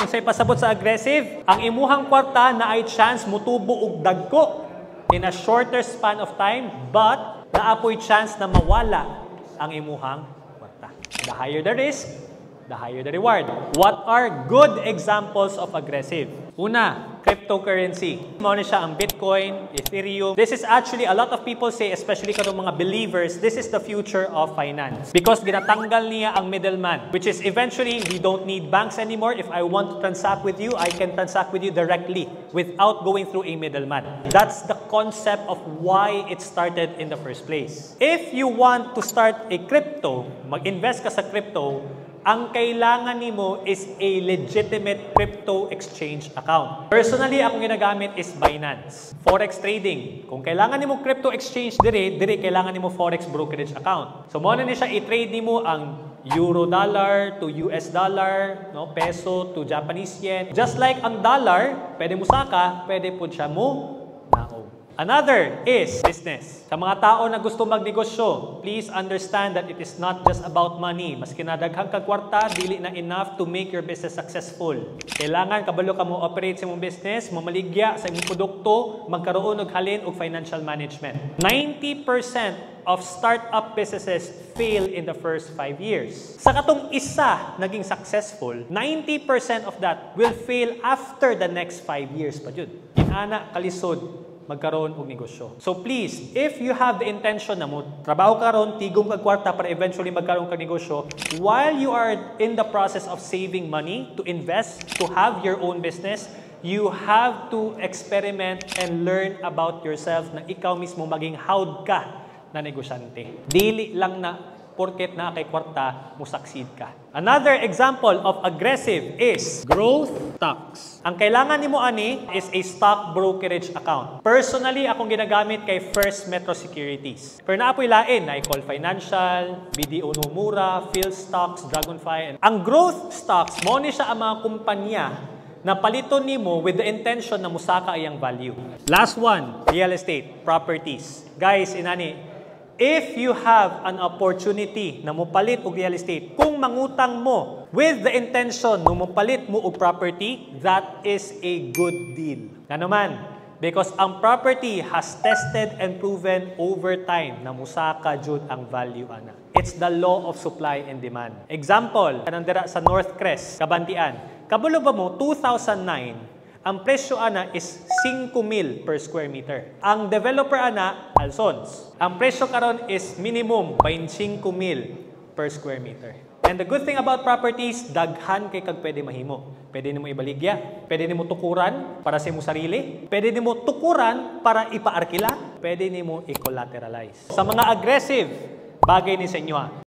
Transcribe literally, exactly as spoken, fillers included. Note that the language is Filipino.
Kung sa'y pasabot sa aggressive, ang imuhang kwarta na ay chance mutubo og dagko in a shorter span of time, but naapoy chance na mawala ang imuhang kwarta. The higher the risk, the higher the reward. What are good examples of aggressive? Una, cryptocurrency. Muna siya ang Bitcoin, Ethereum. This is actually, a lot of people say, especially kanong mga believers, this is the future of finance. Because ginatanggal niya ang middleman, which is eventually, we don't need banks anymore. If I want to transact with you, I can transact with you directly without going through a middleman. That's the concept of why it started in the first place. If you want to start a crypto, mag-invest ka sa crypto, ang kailangan nimo is a legitimate crypto exchange account. Personally, akong ginagamit is Binance. Forex trading. Kung kailangan nimo crypto exchange dire, dire kailangan nimo forex brokerage account. So mo na ni siya i-trade nimo ang euro dollar to U S dollar, no, peso to Japanese yen. Just like ang dollar, pwede mo saka, pwede po siya mo naog. Another is business. Sa mga tao na gusto magnegosyo, please understand that it is not just about money. Mas kinadaghang kag kwarta, dili na enough to make your business successful. Kailangan kabalo ka mo operate sa imong business, mamaligya sa imong produkto, magkaroon og halin og financial management. ninety percent of startup businesses fail in the first five years. Sa katong isa naging successful, ninety percent of that will fail after the next five years pa jud. Inana kalisod magkaroon og negosyo. So please, if you have the intention na mo trabaho karon, tigom kag kwarta para eventually magkaroon kag negosyo, while you are in the process of saving money to invest, to have your own business, you have to experiment and learn about yourself na ikaw mismo maging hawd ka na negosyante. Dili lang na porket na kay kwarta mo succeed ka. Another example of aggressive is growth stocks. Ang kailangan nimo ani is a stock brokerage account. Personally, akong ginagamit kay First Metro Securities. Pero naapoy lain, na i-Call Financial, B D O Nomura, PhilStocks, Dragonfly. Ang growth stocks, mo ni siya ang mga kumpanya na paliton nimo with the intention na musaka iyang value. Last one, real estate, properties. Guys, inani, if you have an opportunity na mupalit og real estate, kung mangutang mo with the intention na mupalit mo og property, that is a good deal. Ano man? Because ang property has tested and proven over time na musaka jud ang value ana. It's the law of supply and demand. Example, kanang dira sa North Crest, Kabantian. Kabulo ba mo, two thousand nine, ang presyo ana is five mil per square meter. Ang developer ana, Alsons. Ang presyo karon is minimum twenty-five mil per square meter. And the good thing about properties, daghan kay kag pwede mahimo. Pwede nimo ibaligya, pwede nimo tukuran para sa imong sarili, pwede nimo tukuran para ipaarkila, pwede nimo i-collateralize. Sa mga aggressive, bagay ni sa inyo ha.